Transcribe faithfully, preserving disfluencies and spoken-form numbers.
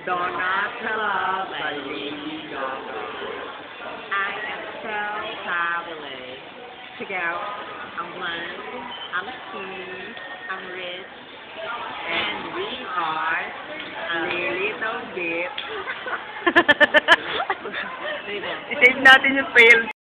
Donatella by Lady Gaga. I am so traveling to go. I'm one, I'm two, I'm rich, and we are a little bit. Save natin yung fail.